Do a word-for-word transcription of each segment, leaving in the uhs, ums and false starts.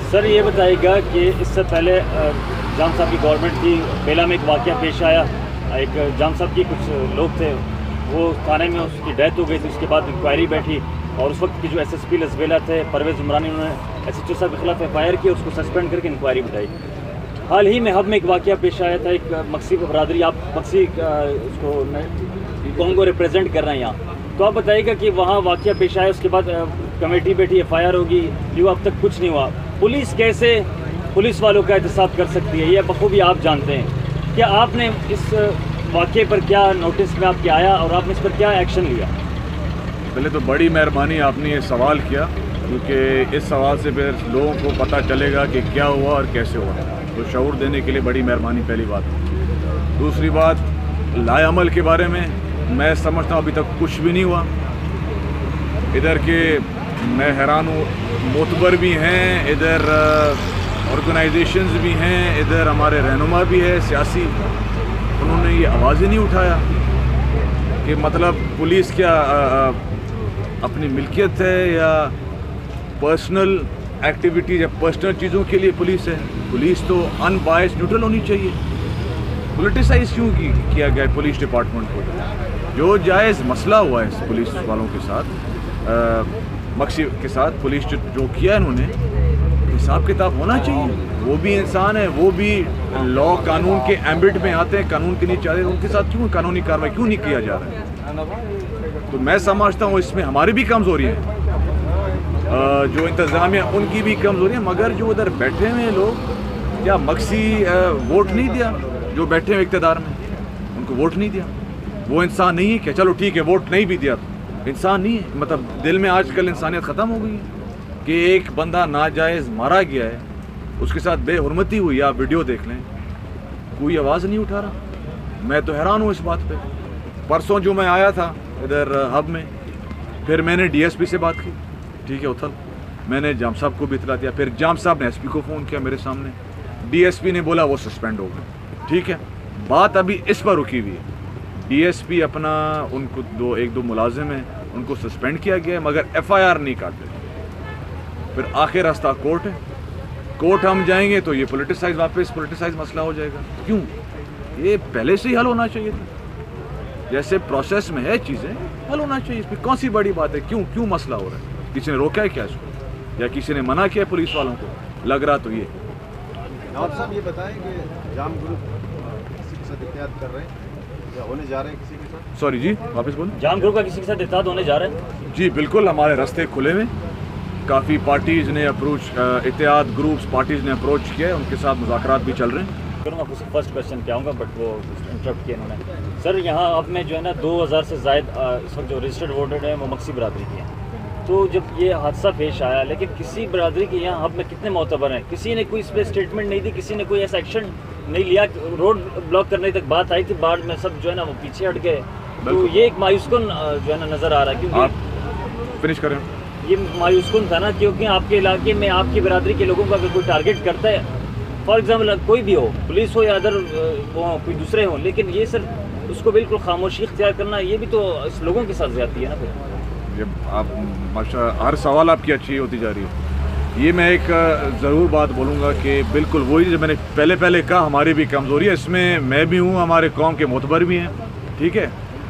سر یہ بتائیے گا کہ اس سے پہلے جام صاحب کی گورنمنٹ تھی، بیلا میں ایک واقعہ پیش آیا، ایک جام صاحب کی کچھ لوگ تھے وہ تھانے میں اس کی ڈیتھ ہو گئی تھی، اس کے بعد انکوائری بیٹھی اور اس وقت کی جو ایس ایس پی لسبیلا تھے پرویز عمرانی، انہوں نے ایس ایچ او صاحب کے خلاف ایف آئی آر کی، اس کو سسپینڈ کر کے انکوائری بٹھائی۔ حال ہی میں ہب میں ایک واقعہ پیش آیا تھا، ایک مکسی برادری، آپ مکسی اس کو کونگو ریپرزینٹ کر رہے ہیں یہاں، تو آپ بتائیے گا کہ وہاں واقعہ پیش آیا، اس کے بعد کمیٹی بیٹھی، ایف آئی آر ہوگی، یہ اب تک کچھ نہیں ہوا۔ پولیس کیسے پولیس والوں کا احتساب کر سکتی ہے، یہ بخوبی آپ جانتے ہیں، کیا آپ نے اس واقعے پر کیا نوٹس میں آپ کے آیا اور آپ نے اس پر کیا ایکشن لیا؟ پہلے تو بڑی مہربانی آپ نے یہ سوال کیا، کیونکہ اس سوال سے پھر لوگوں کو پتہ چلے گا کہ کیا ہوا اور کیسے ہوا، تو شعور دینے کے لیے بڑی مہربانی پہلی بات۔ دوسری بات، لائے عمل کے بارے میں میں سمجھتا ہوں ابھی تک کچھ بھی نہیں ہوا ادھر کے، میں حیران ہوں، معتبر بھی ہیں ادھر، آرگنائزیشنز بھی ہیں ادھر، ہمارے رہنما بھی ہے سیاسی، انہوں نے یہ آواز ہی نہیں اٹھایا کہ مطلب پولیس کیا اپنی ملکیت ہے یا پرسنل ایکٹیویٹیز یا پرسنل چیزوں کے لیے پولیس ہے؟ پولیس تو ان بائس نیوٹرل ہونی چاہیے، پولیٹیسائز کیوں کی کیا گیا پولیس ڈپارٹمنٹ کو؟ جو جائز مسئلہ ہوا ہے پولیس والوں کے ساتھ، مکسی کے ساتھ، پولیس جو کیا انہوں نے، حساب کتاب ہونا چاہیے، وہ بھی انسان ہے، وہ بھی لا قانون کے ایمبٹ میں آتے ہیں، قانون کے نیچے آتے ہیں، ان کے ساتھ کیوں قانونی کارروائی کیوں نہیں کیا جا رہا ہے؟ تو میں سمجھتا ہوں اس میں ہماری بھی کمزوری ہے، جو انتظامیہ ان کی بھی کمزوری ہے، مگر جو ادھر بیٹھے ہوئے لوگ، کیا مکسی ووٹ نہیں دیا جو بیٹھے ہوئے اقتدار میں؟ ان کو ووٹ نہیں دیا، وہ انسان نہیں ہے کیا؟ چلو ٹھیک ہے، ووٹ نہیں بھی دیا تو انسان نہیں ہے، مطلب دل میں آج کل انسانیت ختم ہو گئی ہے کہ ایک بندہ ناجائز مارا گیا ہے، اس کے ساتھ بے حرمتی ہوئی، آپ ویڈیو دیکھ لیں، کوئی آواز نہیں اٹھا رہا۔ میں تو حیران ہوں اس بات پہ۔ پرسوں جو میں آیا تھا ادھر ہب میں، پھر میں نے ڈی ایس پی سے بات کی، ٹھیک ہے اتھل، میں نے جام صاحب کو بھی اطلاع دیا، پھر جام صاحب نے ایس پی کو فون کیا میرے سامنے، ڈی ایس پی نے بولا وہ سسپینڈ ہو گئے، ٹھیک ہے، بات ابھی اس پر رکی ہوئی ہے، ڈی ایس پی اپنا ان کو دو ایک دو ملازم ہیں ان کو سسپینڈ کیا گیا ہے، مگر ایف آئی آر نہیں کاٹتے، پھر آخر راستہ کورٹ ہے، کورٹ ہم جائیں گے تو یہ پولیٹیسائز واپس پولیٹیسائز مسئلہ ہو جائے گا۔ کیوں؟ یہ پہلے سے ہی حل ہونا چاہیے تھا، جیسے پروسیس میں ہے چیزیں حل ہونا چاہیے، اس میں کون سی بڑی بات ہے؟ کیوں کیوں مسئلہ ہو رہا ہے؟ کسی نے روکا ہے کیا اس کو، یا کسی نے منع کیا ہے پولیس والوں کو؟ لگ رہا تو یہ نواب صاحب یہ بتائیں کہ جام گروپ کسی کے ساتھ اتحاد کر رہے ہیں یا ہونے جا رہے ہیں کسی کے ساتھ؟ سوری جی واپس بولیں۔ جام گروپ کا کسی کے ساتھ اتحاد ہونے جا رہا ہے؟ جی بالکل، ہمارے راستے کھلے ہوئے، کافی پارٹیز نے اپروچ، اتحاد گروپس پارٹیز نے اپروچ کیا ہے، ان کے ساتھ مذاکرات بھی چل رہے ہیں۔ کروں گا فرسٹ کوشچن پہ آؤں گا، بٹ وہ انٹرپٹ کیا انہوں نے۔ سر یہاں اب میں جو ہے نا دو ہزار سے زائد اس وقت جو رجسٹرڈ ووٹر ہیں وہ مکسی برادری کے ہیں، تو جب یہ حادثہ پیش آیا، لیکن کسی برادری کے یہاں اب میں کتنے معتبر ہیں، کسی نے کوئی اس پہ اسٹیٹمنٹ نہیں دی، کسی نے کوئی ایسا ایکشن نہیں لیا، روڈ بلاک کرنے تک بات آئی تھی، بعد میں سب جو ہے نا وہ پیچھے ہٹ گئے، تو یہ ایک مایوس کن جو ہے نا نظر آ رہا ہے، کیونکہ آپ فنش کریں۔ یہ مایوس کن تھا نا، کیونکہ آپ کے علاقے میں آپ کی برادری کے لوگوں کا اگر کوئی ٹارگیٹ کرتا ہے، فار ایگزامپل کوئی بھی ہو، پولیس ہو یا ادر وہ کوئی دوسرے ہوں، لیکن یہ سر اس کو بالکل خاموشی اختیار کرنا، یہ بھی تو اس لوگوں کے ساتھ زیادتی ہے نا پھر۔ جب آپ ماشاء ہر سوال آپ کی اچھی ہوتی جا رہی ہے، یہ میں ایک ضرور بات بولوں گا کہ بالکل وہی جو میں نے پہلے پہلے کہا، ہماری بھی کمزوری ہے، اس میں میں بھی ہوں، ہمارے قوم کے معتبر بھی ہیں، ٹھیک ہے۔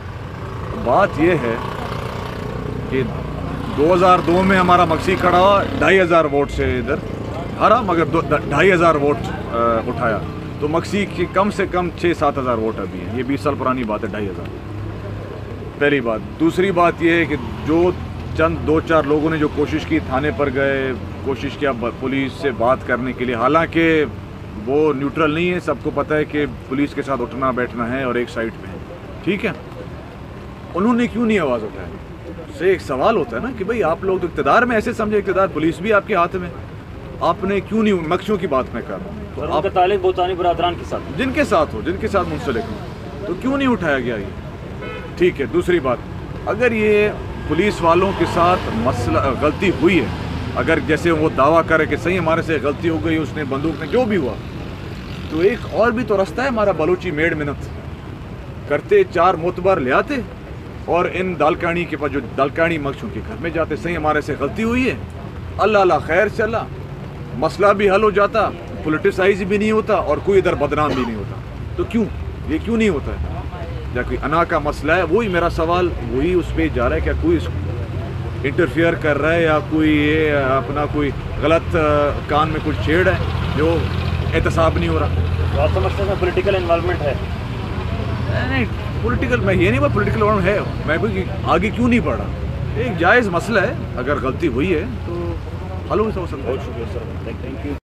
بات یہ ہے کہ دو ہزار دو میں ہمارا مکسی کھڑا ہوا، ڈھائی ہزار ووٹ سے ادھر ہارا، مگر ڈھائی ہزار ووٹ اٹھایا، تو مکسی کی کم سے کم چھ سات ہزار ووٹ ابھی ہیں، یہ بیس سال پرانی بات ہے، ڈھائی ہزار، پہلی بات۔ دوسری بات یہ ہے کہ جو چند دو چار لوگوں نے جو کوشش کی، تھانے پر گئے، کوشش کیا پولیس سے بات کرنے کے لیے، حالانکہ وہ نیوٹرل نہیں ہے، سب کو پتہ ہے کہ پولیس کے ساتھ اٹھنا بیٹھنا ہے اور ایک سائڈ پہ ہے، ٹھیک ہے، انہوں نے کیوں نہیں آواز اٹھائی؟ سے ایک سوال ہوتا ہے نا کہ بھئی آپ لوگ تو اقتدار میں ایسے سمجھے، اقتدار پولیس بھی آپ کے ہاتھ میں، آپ نے کیوں نہیں؟ مکسیوں کی بات میں کر رہا ہوں، تو آپ کا تعلق بوتانی برادران کے ساتھ، جن کے ساتھ ہو، جن کے ساتھ منسلک ہو، تو کیوں نہیں اٹھایا گیا یہ؟ ٹھیک ہے۔ دوسری بات، اگر یہ پولیس والوں کے ساتھ مسئلہ غلطی ہوئی ہے، اگر جیسے وہ دعویٰ کرے کہ صحیح ہمارے سے غلطی ہو گئی، اس نے بندوق نے جو بھی ہوا، تو ایک اور بھی تو رستہ ہے ہمارا، بلوچی میڈ منت کرتے، چار معتبر لے آتے اور ان دالکانی کے پاس، جو دالکانی مکسوں کے گھر میں جاتے، صحیح ہمارے سے غلطی ہوئی ہے، اللہ اللہ خیر سے اللہ مسئلہ بھی حل ہو جاتا, پولیٹیسائز بھی نہیں ہوتا اور کوئی ادھر بدنام بھی نہیں ہوتا. تو کیوں یہ کیوں نہیں ہوتا ہے؟ یا کوئی انا کا مسئلہ ہے, وہی میرا سوال وہی اس پہ جا رہا ہے. کیا کوئی اس انٹرفیئر کر رہا ہے یا کوئی یہ اپنا کوئی غلط کان میں کچھ چھیڑ ہے جو احتساب نہیں ہو رہا؟ تو آپ سمجھتے ہیں پولیٹیکل انوالومنٹ ہے؟ نہیں پولیٹیکل, میں یہ نہیں بات پولیٹیکل ہے, میں کوئی آگے کیوں نہیں پڑھ رہا. ایک جائز مسئلہ ہے, اگر غلطی ہوئی ہے تو حل ہو سکتا ہے. بہت شکریہ سر, تھینک یو.